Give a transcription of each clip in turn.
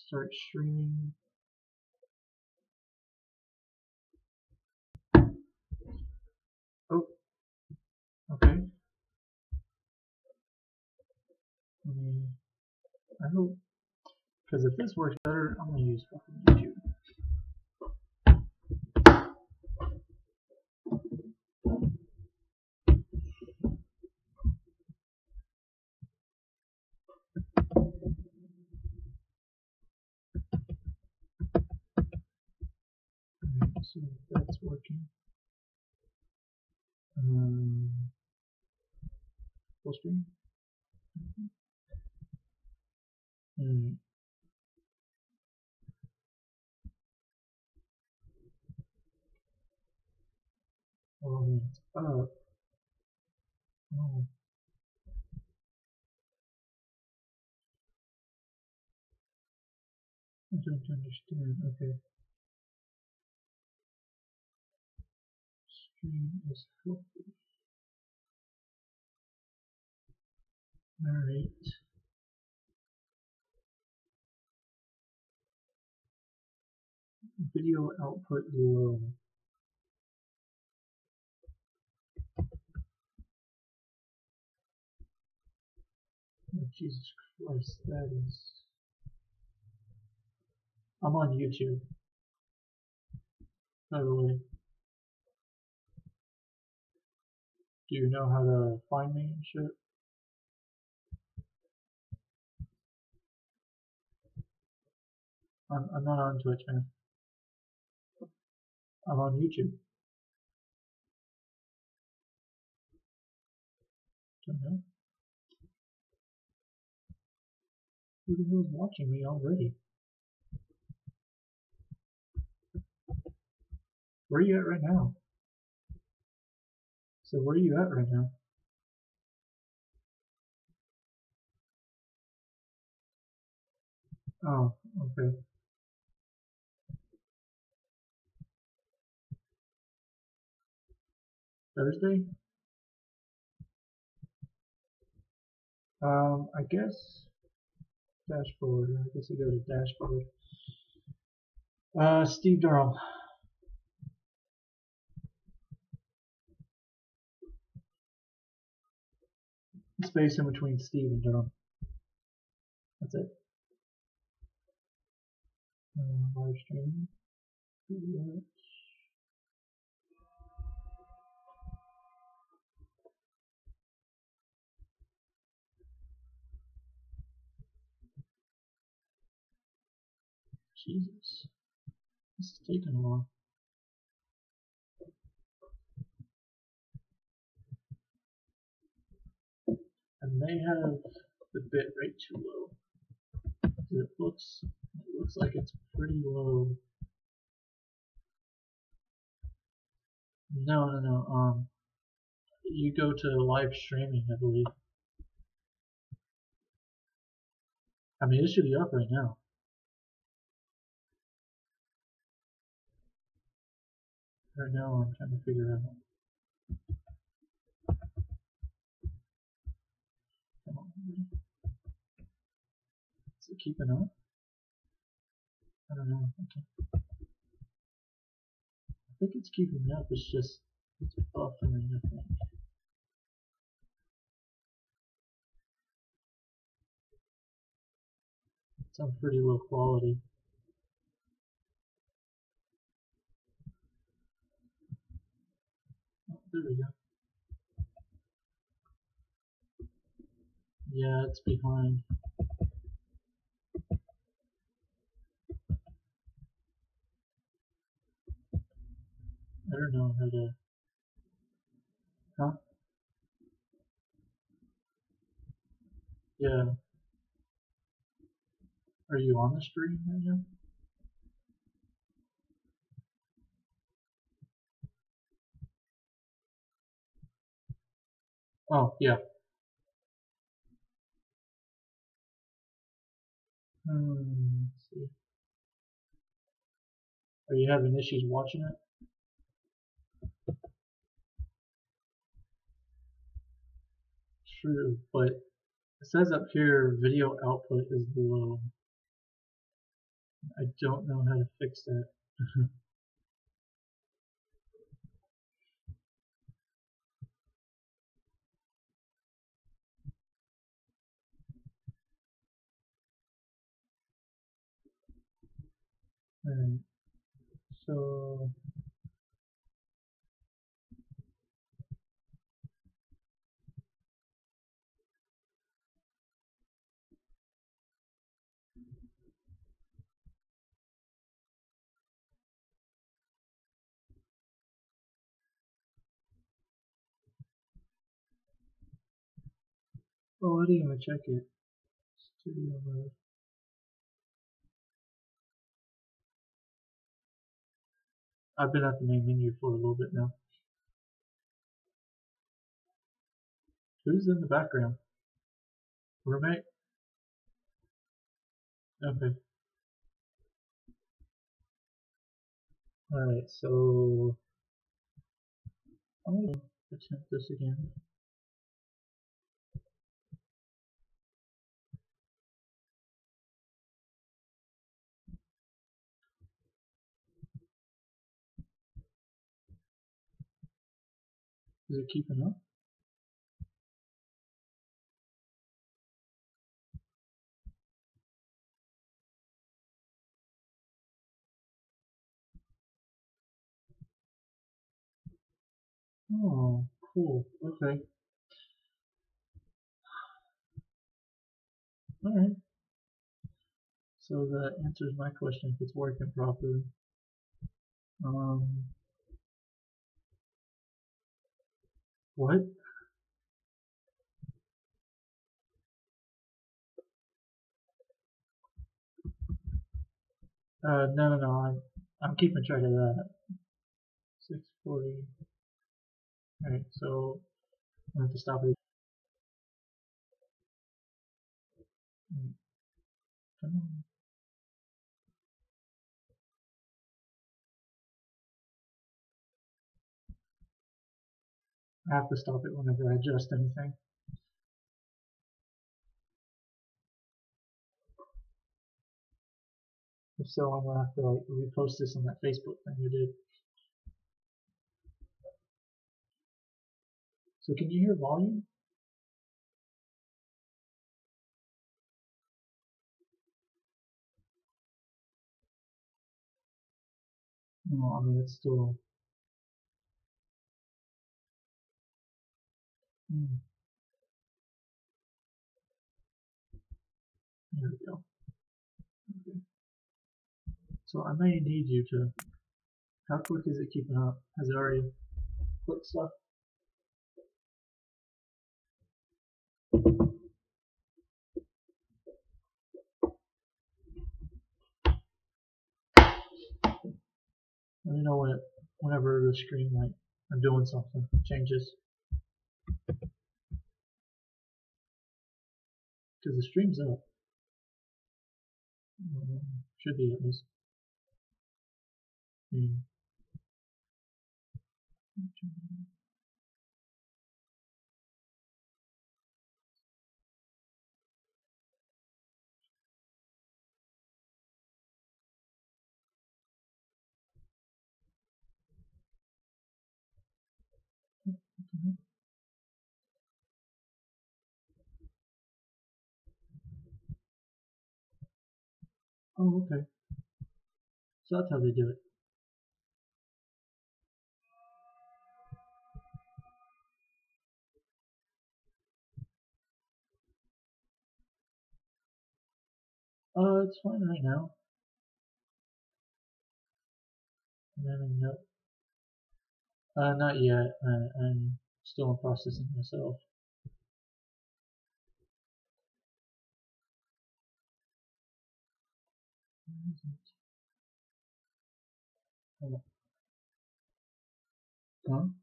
Start streaming. Oh, okay. I hope, because if this works better, I'm gonna use fucking YouTube. So that's working. Full screen. Oh, I mean, it's up. Oh, I don't understand. Okay. Stream is healthy. Alright. Video output low. Oh, Jesus Christ, that is... I'm on YouTube, by the way. Do you know how to find me and shit? I'm not on Twitch, man. I'm on YouTube. Don't know. Who the hell is watching me already? Where are you at right now? So where are you at right now? Oh, okay. Thursday? I guess dashboard. I guess I go to dashboard. Steve Durham. Space in between Steve and Durham. That's it. Live streaming. Jesus. This is taking a while. And they have the bit rate too low. It looks like it's pretty low. No. You go to live streaming, I believe. I mean, it should be up right now. Right now, I'm trying to figure out. Come on. Is it keeping up? I don't know. Okay. I think it's keeping up. It's just it's buffering. I think. It's on pretty low quality. Oh, there we go. Yeah, it's behind. I don't know how to. Huh? Yeah. Are you on the stream right now? Oh, yeah. Let's see. Are you having issues watching it? True, but it says up here video output is low. I don't know how to fix that. Alright, so I didn't even check it. Studio mode. I've been at the main menu for a little bit now. Who's in the background? Roommate? Okay. Alright, so I'm gonna attempt this again. Is it keeping up? Oh, cool. Okay. Alright. So that answers my question if it's working properly. Um, what? No. I'm keeping track of that. 640. Alright, so I have to stop it. Come on. I have to stop it whenever I adjust anything. If so, I'm gonna have to like repost this on that Facebook thing you did. So can you hear volume? No, I mean it's still. Hmm, here we go. Okay. So I may need you to. How quick is it keeping up? Has it already clicked stuff? Let me know whenever the screen like I'm doing something changes. Because the stream's up. Should be at least. Oh, okay. So that's how they do it. It's fine right now. No. Not yet. I'm still in processing myself. Huh?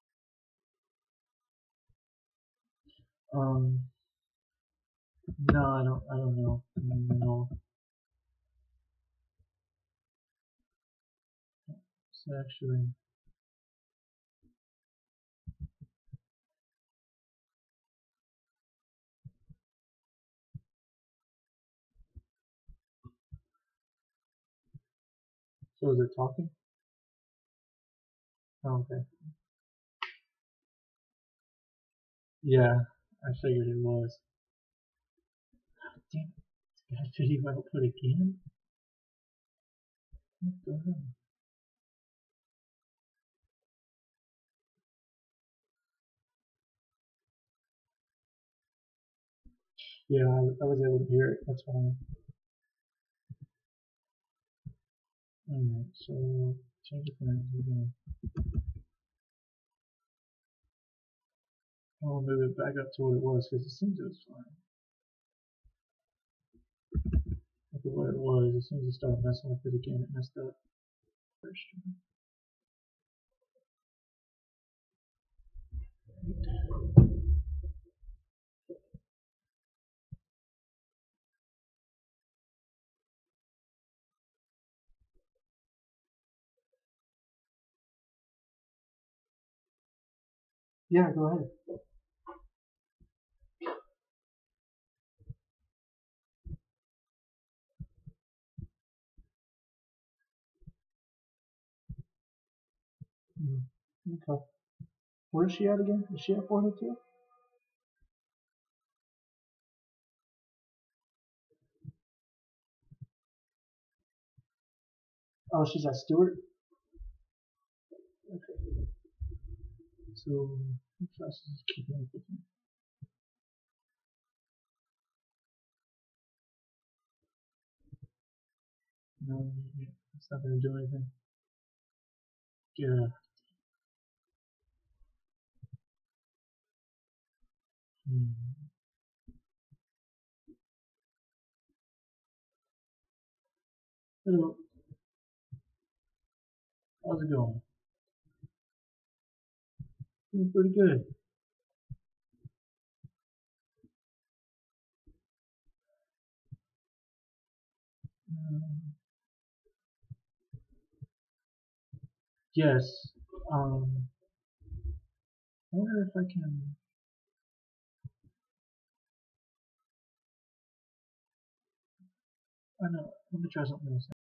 Um, no, I don't know. No. So actually, So is it talking? Oh, okay. Yeah, I figured it was. Damn it. Bad video output again? What the hell? Yeah, I was able to hear it. That's fine. Alright, so change the plans again. I'll move it back up to what it was because it seems it was fine. Look at what it was. As soon as I started messing with it again, it messed up. Yeah, go ahead. Okay. Where's she at again? Is she at 402? Oh, she's at Stewart? Okay. So, how fast is this keeping up with me? No, it's not going to do anything. Yeah. Hello. How's it going? Doing pretty good. Um, yes. I wonder if I can. I know. Let me try something else.